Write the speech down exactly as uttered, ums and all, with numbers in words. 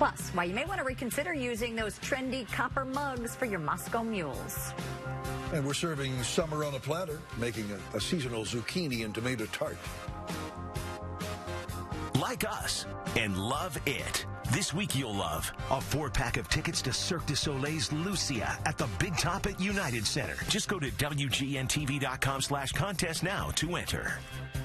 Plus, why you may want to reconsider using those trendy copper mugs for your Moscow mules. And we're serving summer on a platter, making a, a seasonal zucchini and tomato tart. Like us and love it. This week you'll love a four-pack of tickets to Cirque du Soleil's Lucia at the Big Top at United Center. Just go to W G N T V dot com slash contest now to enter.